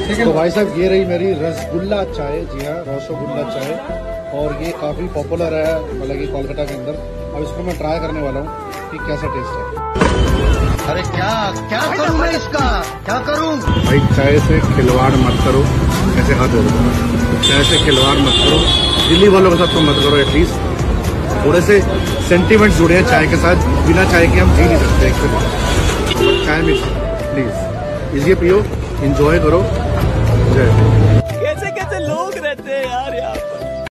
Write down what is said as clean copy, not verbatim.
तो भाई साहब ये रही मेरी रसगुल्ला चाय, जी हाँ रसगुल्ला चाय, और ये काफी पॉपुलर है मतलब कि कोलकाता के अंदर। अब इसको मैं ट्राई करने वाला हूँ कि कैसा टेस्ट है। अरे क्या क्या करूँ मैं इसका, क्या करूँ? भाई चाय से खिलवाड़ मत करो, ऐसे हाथ जोड़ दो, चाय से खिलवाड़ मत करो, दिल्ली वालों के साथ तो मत करो। एटलीस्ट थोड़े से सेंटिमेंट्स जुड़े हैं चाय के साथ, बिना चाय के हम जी नहीं सकते एक से। चाय मिक्स प्लीज, इजिए पियो, इंजॉय करो। जय